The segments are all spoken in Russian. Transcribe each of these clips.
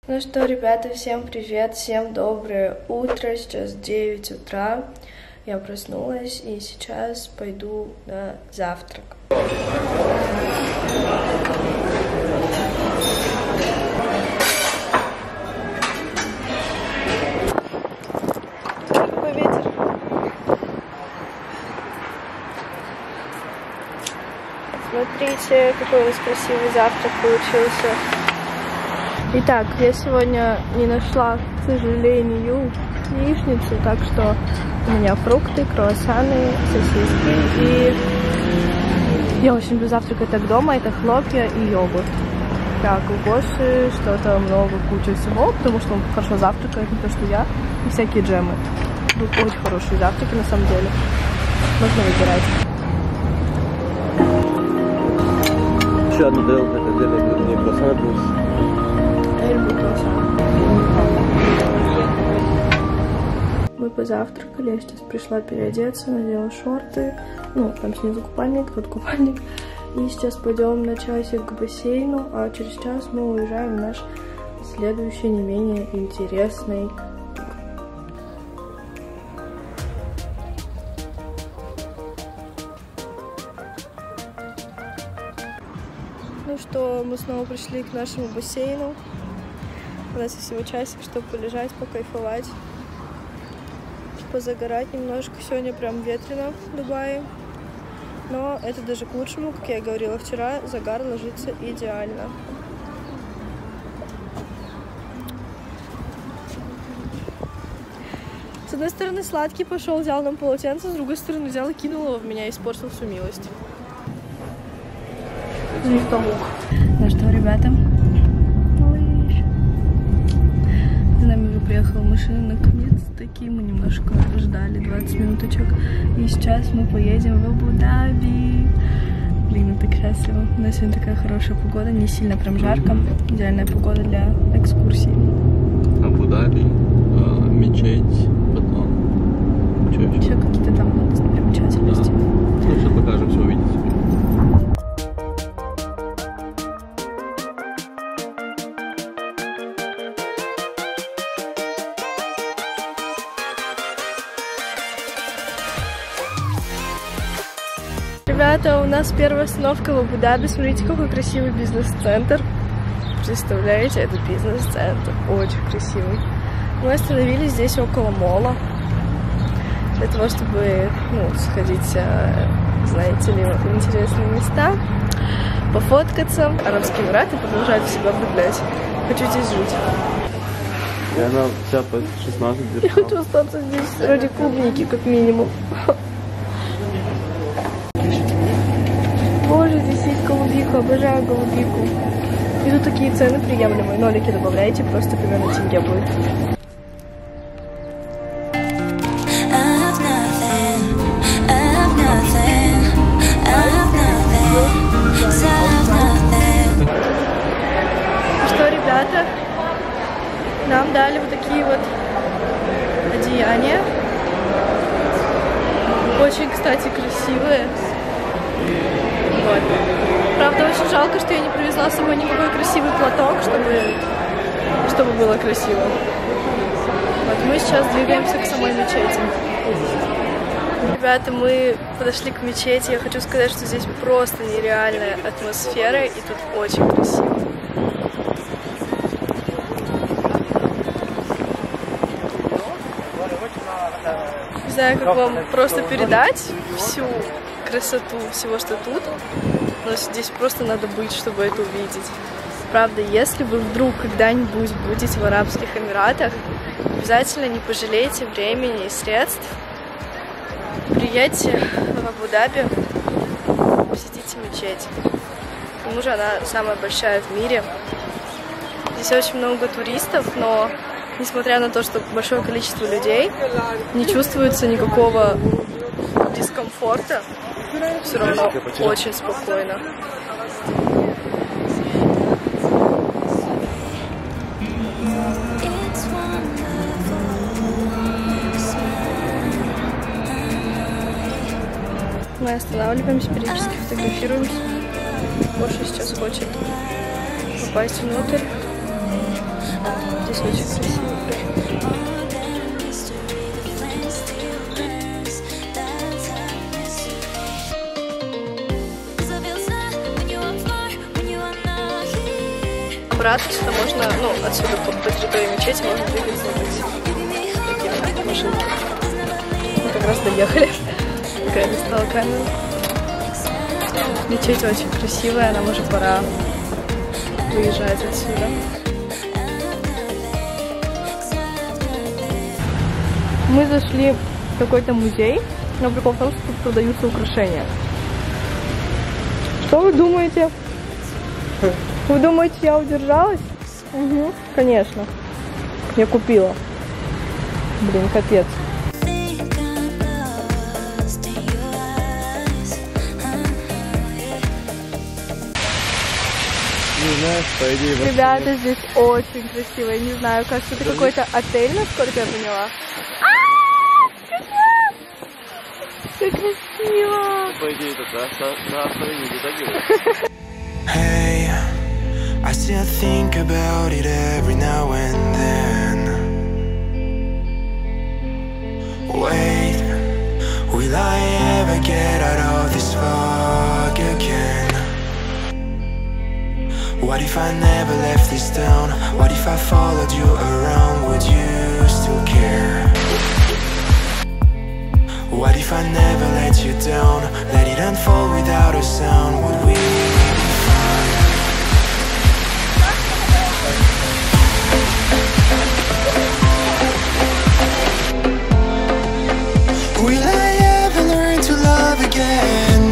Ну что, ребята, всем привет, всем доброе утро, сейчас 9 утра, я проснулась и сейчас пойду на завтрак. Какой ветер. Смотрите, какой у нас красивый завтрак получился. Итак, я сегодня не нашла, к сожалению, яичницу, так что у меня фрукты, круассаны, сосиски. И я очень люблю завтракать так дома, это хлопья и йогурт. Так, у Гоши что-то много, куча всего, потому что он хорошо завтракает, не то что я, и всякие джемы. Тут очень хорошие завтраки на самом деле. Можно выбирать. Еще одну тарелку, это где-то не круассаны плюс. Мы позавтракали, я сейчас пришла переодеться, надела шорты, ну, там снизу купальник, тут купальник. И сейчас пойдем на часик к бассейну, а через час мы уезжаем в наш следующий, не менее интересный. Ну что, мы снова пришли к нашему бассейну. У нас всего часик, чтобы полежать, покайфовать, позагорать немножко. Сегодня прям ветрено в Дубае. Но это даже к лучшему, как я говорила вчера, загар ложится идеально. С одной стороны сладкий пошел, взял нам полотенце, с другой стороны взял и кинул его в меня и испортил всю милость. Ну что, ребята? За нами уже приехала машина, наконец-таки. Мы немножко ждали 20 минуточек. И сейчас мы поедем в Абу-Даби. Блин, это красиво. У нас сегодня такая хорошая погода, не сильно прям жарко. Идеальная погода для экскурсий. Абу-Даби, мечеть, потом... Что еще? Еще какие-то там достопримечательности. Ну, все покажем, все увидите. Ребята, у нас первая остановка в Абу-Даби. Смотрите, какой красивый бизнес-центр. Представляете, это бизнес-центр. Очень красивый. Мы остановились здесь около мола. Для того, чтобы, сходить, знаете ли, в интересные места. Пофоткаться. Арабские Эмираты продолжают в себя влюблять. Хочу здесь жить. И она вся по 16 Я держала. хочу остаться здесь ради клубники, как минимум. Боже, здесь есть голубика, обожаю голубику. И тут такие цены приемлемые. Нолики добавляете, просто примерно тенге будет. Что, ребята, нам дали вот такие вот одеяния. Очень, кстати, красивые. Вот. Правда, очень жалко, что я не привезла с собой никакой красивый платок, чтобы было красиво. Вот мы сейчас двигаемся к самой мечети. Ребята, мы подошли к мечети. Я хочу сказать, что здесь просто нереальная атмосфера, и тут очень красиво. Не знаю, как вам просто передать всю красоту всего, что тут, но здесь просто надо быть, чтобы это увидеть. Правда, если вы вдруг когда-нибудь будете в Арабских Эмиратах, обязательно не пожалейте времени и средств. Приедьте в Абу-Даби, посетите мечеть. К тому же она самая большая в мире. Здесь очень много туристов, но несмотря на то, что большое количество людей, не чувствуется никакого дискомфорта. Все равно очень спокойно. Мы останавливаемся, периодически фотографируемся. Гоша сейчас хочет попасть внутрь. сейчас очень красиво. Обратно сюда можно, ну, отсюда по территории мечети можно двигаться вот такими машинками. Мы как раз доехали. Такая достала камеру. Мечеть очень красивая, нам уже пора выезжать отсюда. Мы зашли в какой-то музей, но прикол в том, что тут продаются украшения. Что вы думаете? Вы думаете, я удержалась? Угу, конечно. Я купила. Блин, капец. Не знаю, по идее, ребята, здесь очень красиво. Я не знаю, кажется, это какой-то отель, насколько я поняла. Как красиво! По идее, это на автомобиле так. Hey, I still think about it every now and then. Wait, will I ever get out of this fog again? What if I never left this town? What if I followed you around? Would you still care? What if I never let you down? Let it unfold without a sound? Would we be fine? Will I ever learn to love again?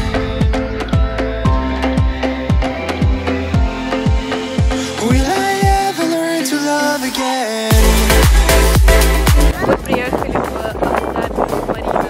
Will I ever learn to love again? Мы приехали в Марина.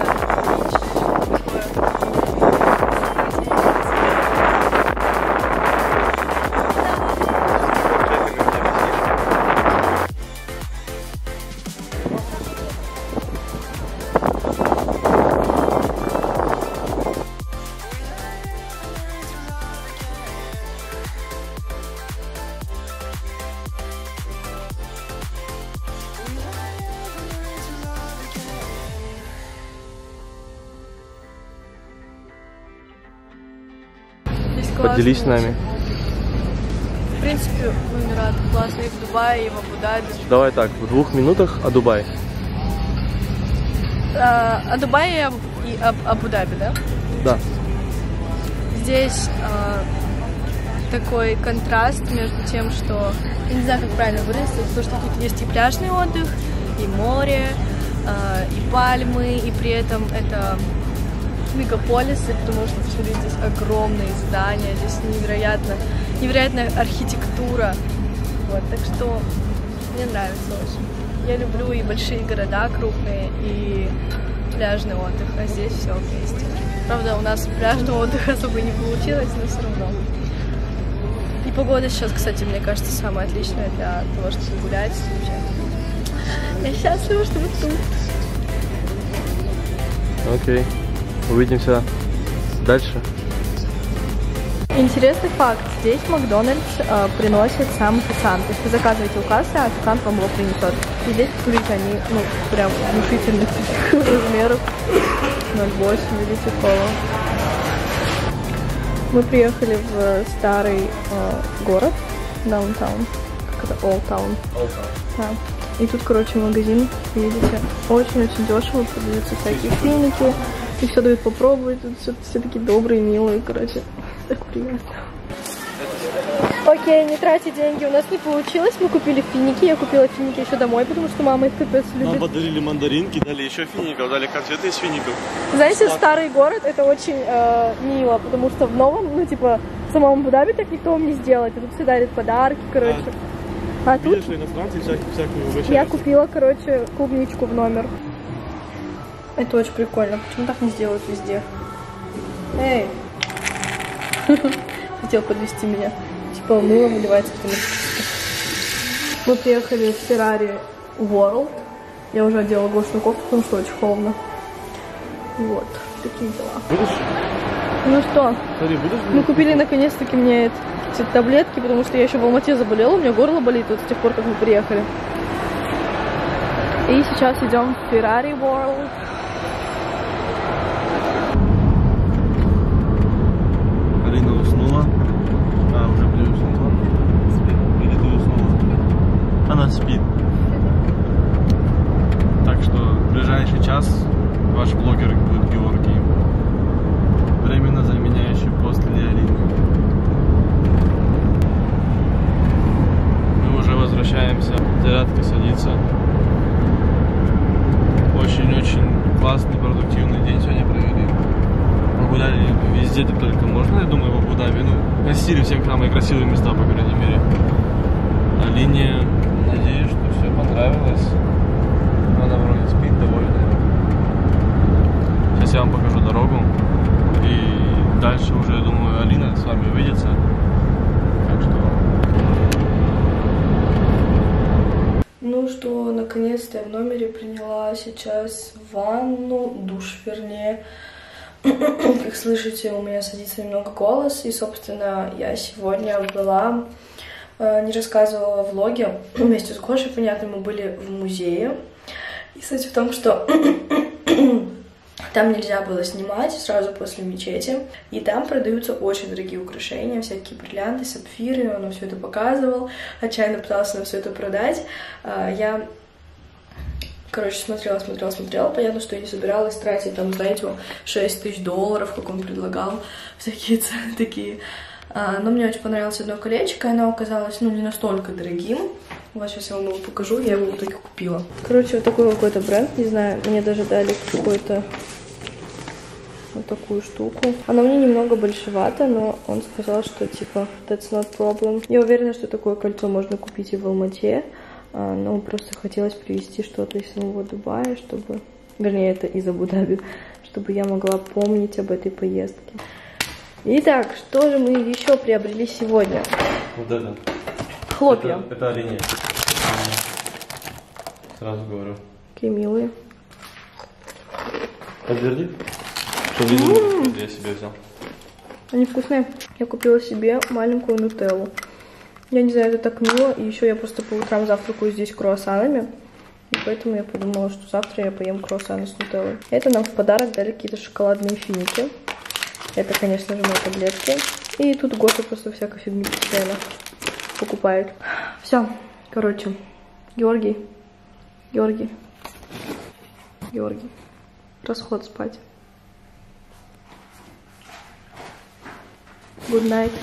Поделись с нами. В принципе, в Эмиратах классно, и в Дубае, и в Абу-Даби. Давай так, в 2 минутах о Дубае. О Дубае и Абу-Даби, да? Да. Здесь такой контраст между тем, что, я не знаю, как правильно выразить, потому что тут есть и пляжный отдых, и море, и пальмы, и при этом это мегаполисы, потому что, посмотрите, здесь огромные здания, здесь невероятная архитектура. Вот, так что мне нравится очень. Я люблю и большие города крупные, и пляжный отдых, а здесь все вместе. Правда, у нас пляжного отдыха особо не получилось, но все равно. И погода сейчас, кстати, мне кажется, самая отличная для того, чтобы гулять. Я счастлива, что вы тут. Окей. Увидимся дальше. Интересный факт. Здесь Макдональдс приносит сам официант. То есть вы заказываете у кассы, а официант вам его принесет. И здесь, смотрите, они, прям внушительных размеров. 0,8, видите, кола. Мы приехали в старый город, даунтаун. Как это? Old Town. Да. И тут, короче, магазин, видите, очень-очень дешево продаются всякие финики. И все дают попробовать, тут все такие добрые, милые, короче, так приятно. Окей, не тратьте деньги, у нас не получилось, мы купили финики, я купила финики еще домой, потому что мама их капец любит. Нам подарили мандаринки, дали еще фиников, дали конфеты из фиников. Знаете, старый город это очень мило, потому что в новом, в самом Абу-Даби так никто вам не сделает, и тут все дарят подарки, короче. А тут видишь, иностранцы всякие угощаются. Я купила, короче, клубничку в номер. Это очень прикольно. Почему так не сделают везде? Эй! Хотел подвести меня. Типа мыло выливается автоматически. Мы приехали в Ferrari World. Я уже одела гласную кофту, потому что очень холодно. Вот. Такие дела. Будешь? Ну что? Смотри, будешь? Мы купили наконец-таки мне эти таблетки, потому что я еще в Алмате заболела, у меня горло болит вот с тех пор, как мы приехали. И сейчас идем в Ferrari World. Алина уснула. Уже уснула. Или ты уснула? Она спит. Так что в ближайший час ваш блогер будет Георгий. Временно заменяющий пост для Алины. Мы уже возвращаемся. Зарядка садится. Очень-очень классный, продуктивный день сегодня провели. Погуляли везде, где только можно, я думаю, в Абу-Даби. Ну, посетили все самые красивые места, по крайней мере. Алине, надеюсь, что все понравилось. Она вроде спит, довольная. Сейчас я вам покажу дорогу. И дальше уже, я думаю, Алина с вами увидится. Так что... Ну что, наконец-то я в номере приняла сейчас ванну, душ вернее. Как слышите, у меня садится немного голос. И, собственно, я сегодня была, не рассказывала в влоге. Вместе с Гошей, понятно, мы были в музее. И суть в том, что там нельзя было снимать сразу после мечети. И там продаются очень дорогие украшения, всякие бриллианты, сапфиры. Он все это показывал, отчаянно пытался нам все это продать. Я, короче, смотрела. Понятно, что я не собиралась тратить там, знаете, $6000, как он предлагал. Всякие цены такие. Но мне очень понравилось одно колечко, и оно оказалось, ну, не настолько дорогим. Вот сейчас я вам его покажу, я его в итоге купила. Короче, вот такой какой-то бренд, не знаю, мне даже дали какой-то вот такую штуку. Она мне немного большевата, но он сказал, что типа that's not problem. Я уверена, что такое кольцо можно купить и в Алмате, но просто хотелось привезти что-то из самого Дубая, чтобы, вернее, это из Абу-Даби, чтобы я могла помнить об этой поездке. Итак, что же мы еще приобрели сегодня? Вот это. Хлопья. Это оленя. Сразу говорю. Какие милые. Подтверди. Что видно, я себе взял. Они вкусные. Я купила себе маленькую нутеллу. Я не знаю, это так мило. И еще я просто по утрам завтракаю здесь круассанами. И поэтому я подумала, что завтра я поем круассаны с нутеллой. Это нам в подарок дали какие-то шоколадные финики. Это, конечно же, мои таблетки. И тут Гоша просто всякой фигни постоянно покупает. Все, короче, Георгий, расход спать. Good night.